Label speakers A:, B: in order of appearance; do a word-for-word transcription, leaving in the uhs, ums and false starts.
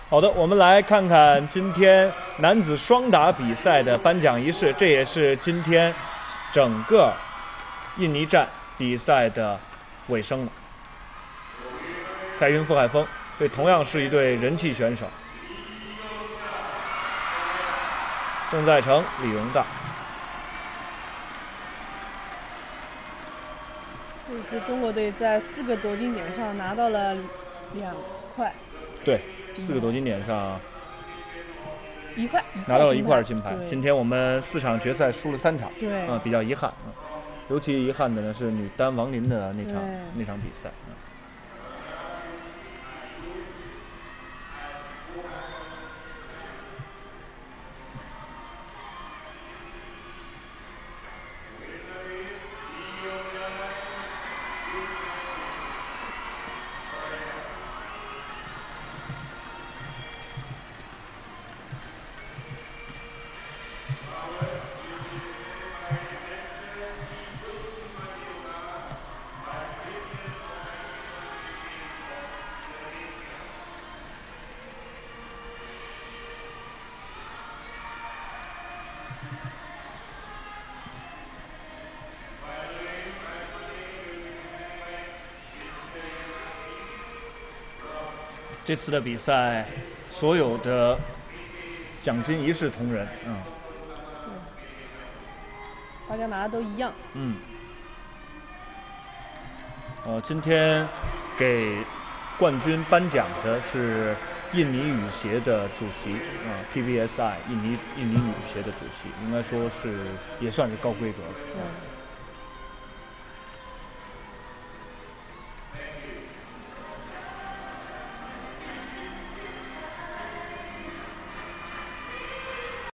A: 好的，我们来看看今天男子双打比赛的颁奖仪式，这也是今天整个印尼站比赛的尾声了。彩云、傅海峰，这同样是一对人气选手。郑在成、李荣大。
B: 这次中国队在四个夺金点上拿到了两块。对，
A: 四个夺金点上
B: 一块，
A: 拿到了一块金牌。今天我们四场决赛输了三场，
B: 对，
A: 嗯，比较遗憾。嗯，尤其遗憾的呢是女单王林的那场那场比赛。嗯，这次的比赛，所有的奖金一视同仁，嗯，
B: 大家拿的都一样，
A: 嗯，呃，今天给冠军颁奖的是印尼羽协的主席，啊、呃、，P B S I 印尼印尼羽协的主席，应该说是也算是高规格了。
B: 对。